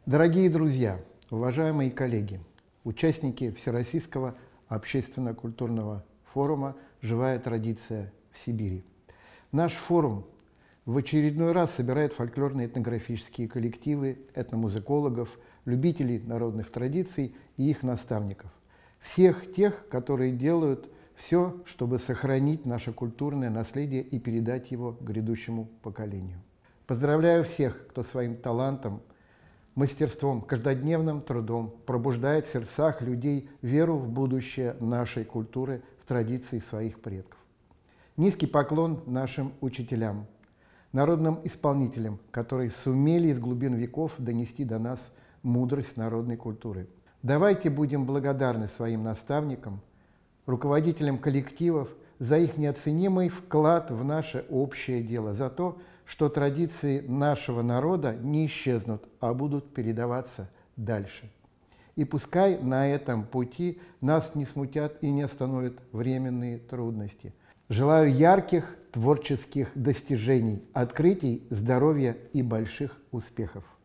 Дорогие друзья, уважаемые коллеги, участники Всероссийского общественно-культурного форума «Живая традиция в Сибири». Наш форум в очередной раз собирает фольклорно-этнографические коллективы, этномузыкологов, любителей народных традиций и их наставников. Всех тех, которые делают все, чтобы сохранить наше культурное наследие и передать его грядущему поколению. Поздравляю всех, кто своим талантом, мастерством, каждодневным трудом пробуждает в сердцах людей веру в будущее нашей культуры, в традиции своих предков. Низкий поклон нашим учителям, народным исполнителям, которые сумели из глубин веков донести до нас мудрость народной культуры. Давайте будем благодарны своим наставникам, руководителям коллективов за их неоценимый вклад в наше общее дело, за то, что традиции нашего народа не исчезнут, а будут передаваться дальше. И пускай на этом пути нас не смутят и не остановят временные трудности. Желаю ярких творческих достижений, открытий, здоровья и больших успехов.